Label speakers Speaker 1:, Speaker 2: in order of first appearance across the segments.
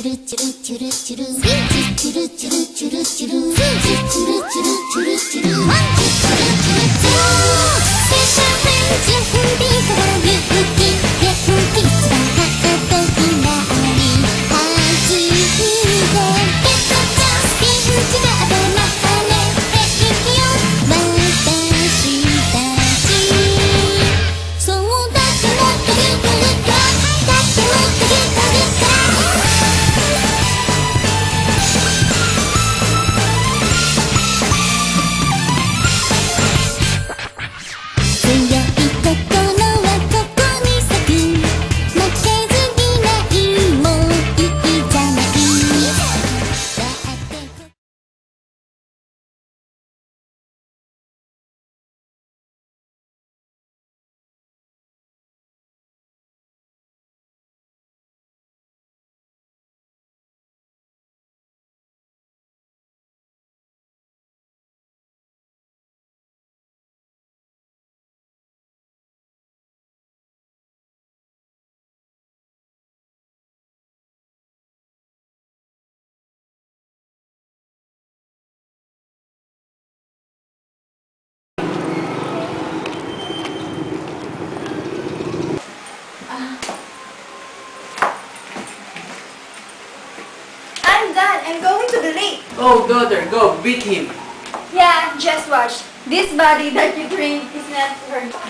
Speaker 1: I'm going to the lake.
Speaker 2: Oh, daughter, go, beat him.
Speaker 1: Yeah, just watch. This body that you trained is not for you.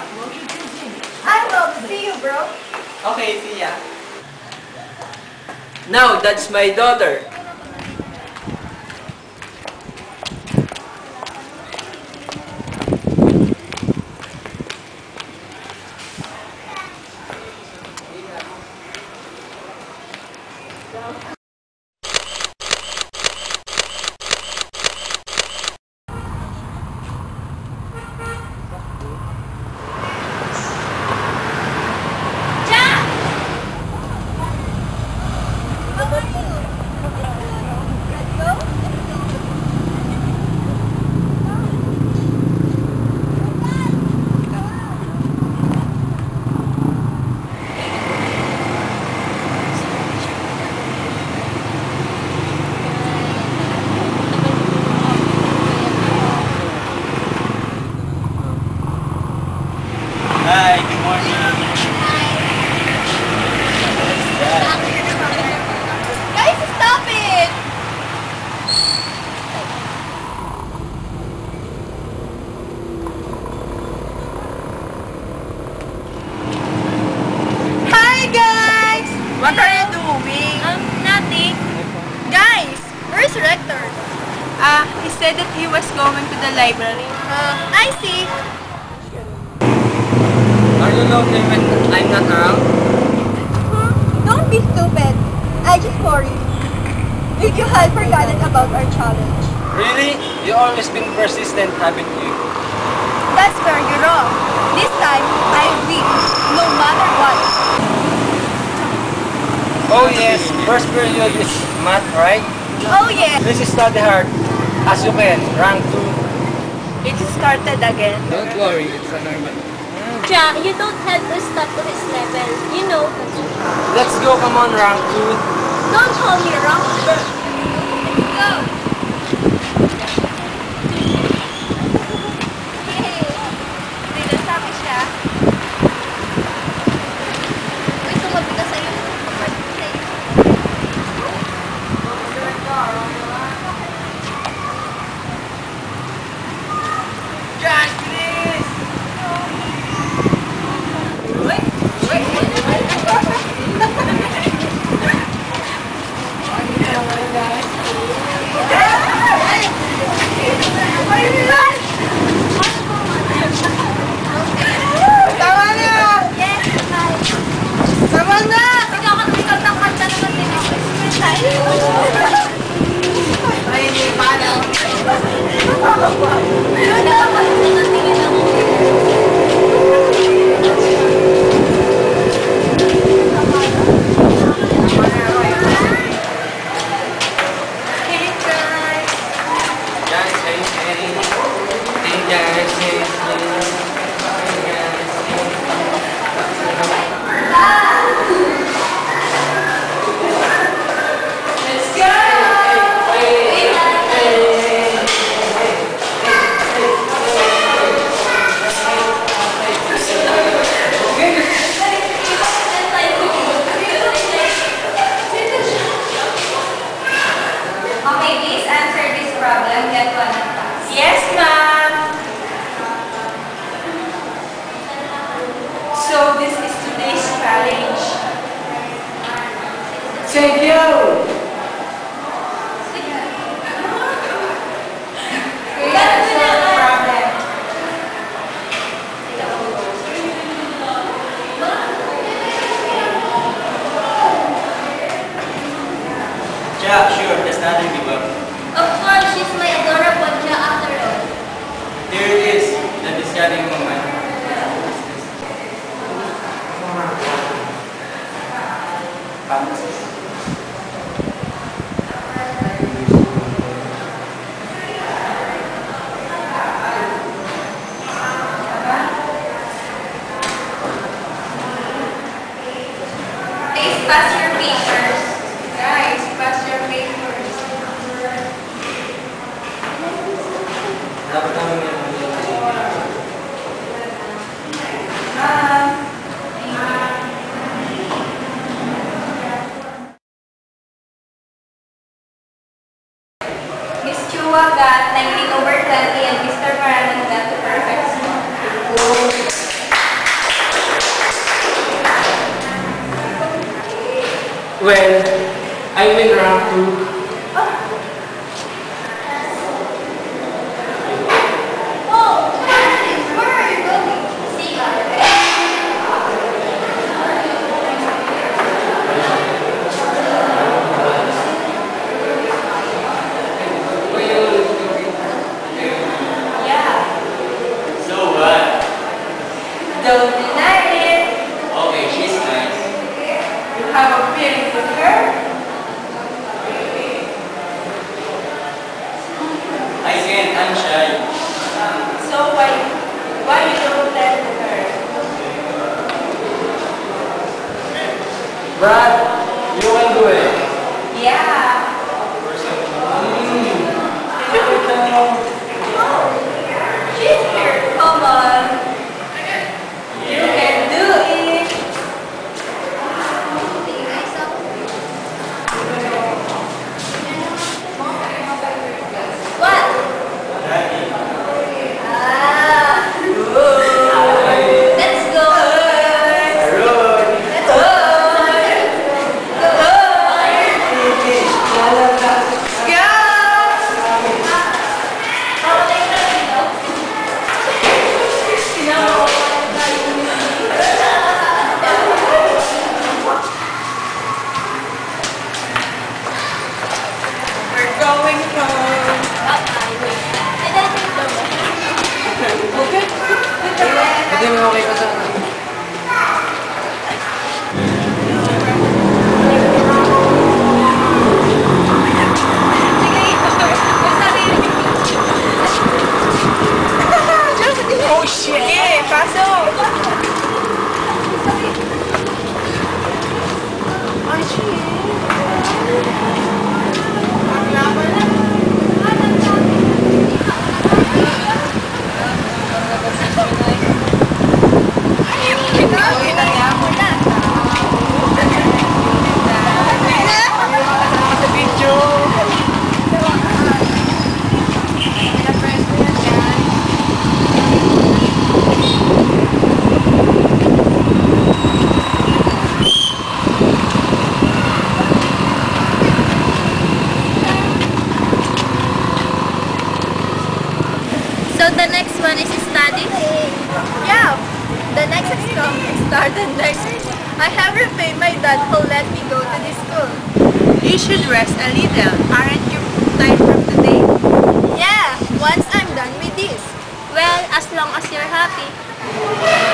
Speaker 1: I will see you, bro.
Speaker 2: Okay, see ya. Now, that's my daughter.
Speaker 3: Hi, good morning.
Speaker 1: Guys, stop it! Hi, guys!
Speaker 2: What are you doing?
Speaker 1: Nothing. Guys, where's Rector?
Speaker 4: He said that he was going to the library.
Speaker 1: I see.
Speaker 2: Are you lonely when I'm not around?
Speaker 1: Don't be stupid. I just worry if you had forgotten about our challenge.
Speaker 2: Really? You always been persistent, haven't you?
Speaker 1: That's where you're wrong. This time, I'll win, no matter what.
Speaker 2: Oh yes, first period is math, right?
Speaker 1: Oh yeah.
Speaker 2: Please study hard, as you can, rank 2.
Speaker 4: It started again.
Speaker 2: Don't worry, it's a normal.
Speaker 5: Ja, you don't have to stop to his level. You know.
Speaker 2: Let's go, come on, rank 2.
Speaker 5: Don't call me wrong.
Speaker 1: Go.
Speaker 4: Sinasabi siya.
Speaker 1: Uy, sumabi ka sa'yo.
Speaker 2: Josh, please! Thank you!
Speaker 1: That's no problem.
Speaker 3: Yeah, sure, that's nothing to work.
Speaker 5: Of course, she's my adorable Ja after all.
Speaker 3: There it is, the discarding moment.
Speaker 1: Please pass your papers. Guys, pass your papers.
Speaker 3: Dapat namin yan.
Speaker 1: Miss Chua got 19/20 and Mr. Maranan got the perfect score.
Speaker 2: Well, I win round 2.
Speaker 1: Oh, Francis, where are you going? See you. Yeah.
Speaker 3: So what?
Speaker 1: Don't deny it.
Speaker 3: Okay, she's nice.
Speaker 1: You have a feeling with her?
Speaker 3: I can't, I'm shy.
Speaker 1: So why you don't tell her?
Speaker 2: Brad, you can do it.
Speaker 1: Yeah. She's here. Come on. You can do it. What? Ah. Let's go. Let's go.
Speaker 4: We're going home.
Speaker 2: Hindi mo okay pa sana.
Speaker 4: Oh shit! Pasok! Ay, shit! Maglaban lang.
Speaker 5: So the next one is studies?
Speaker 4: Yeah, the next exam started next week. I have repaid my dad who let me go to this school. You should rest a little. Aren't you tired from today? Yeah, once I'm done with this.
Speaker 5: Well, as long as you're happy.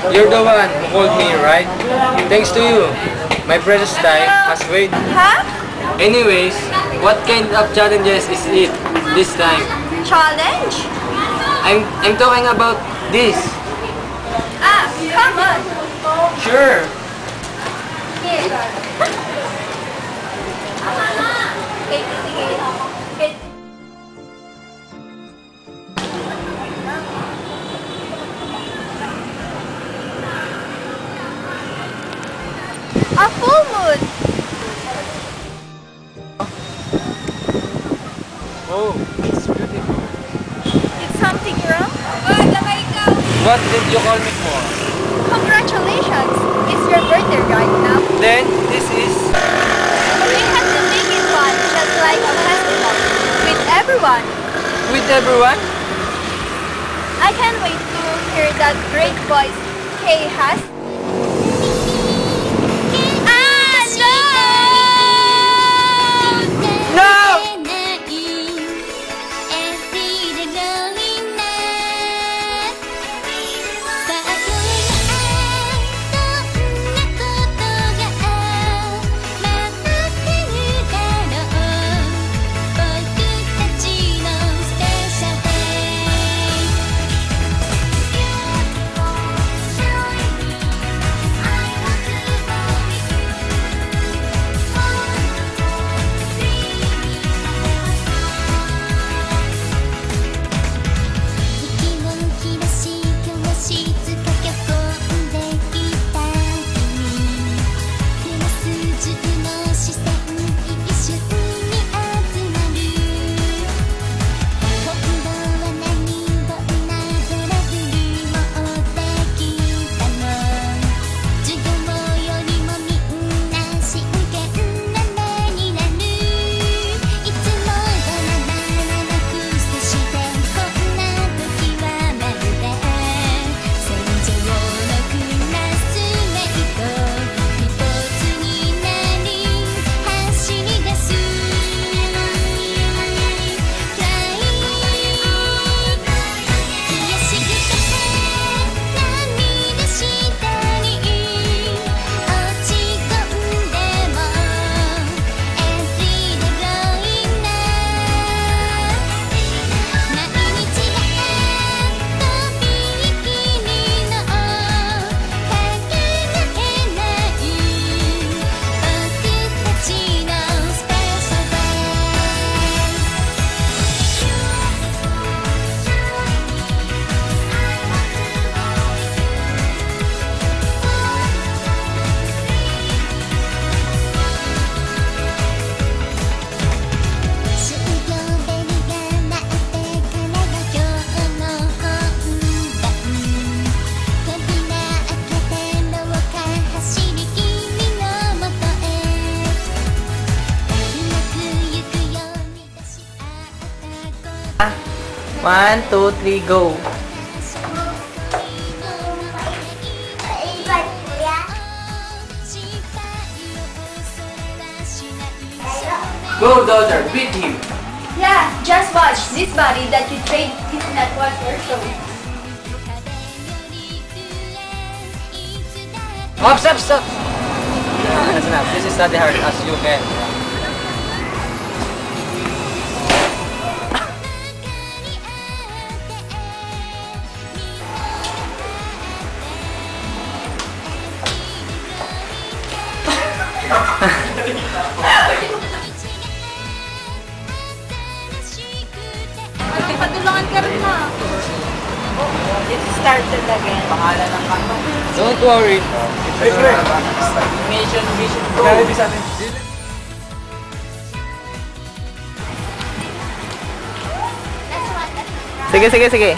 Speaker 2: You're the one who called me, right? Thanks to you, my precious time has waited.
Speaker 4: Huh?
Speaker 2: Anyways, what kind of challenges is it this time?
Speaker 4: Challenge?
Speaker 2: I'm talking about this.
Speaker 4: Ah, come on.
Speaker 2: Sure.
Speaker 4: A full moon.
Speaker 2: Oh, it's beautiful.
Speaker 4: Is something wrong?
Speaker 2: What did you call me for?
Speaker 4: Congratulations. It's your birthday right now.
Speaker 2: Then, this is...
Speaker 4: We have to make it fun, just like a festival. With everyone.
Speaker 2: With everyone?
Speaker 4: I can't wait to hear that great voice Kay has.
Speaker 3: One, two, three, go.
Speaker 2: Go, daughter, beat him.
Speaker 1: Yeah, just watch. This body that you trade is not what you're showing.
Speaker 2: Oh, stop. That's enough. This is not as hard as you can.
Speaker 4: Patulungan ka rin na. It started again.
Speaker 2: Don't worry.
Speaker 3: Mission, go.
Speaker 2: Sige.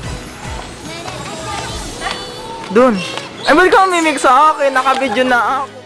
Speaker 3: Dun. Ay, ba't ka mamimig sa akin? Naka-video na ako.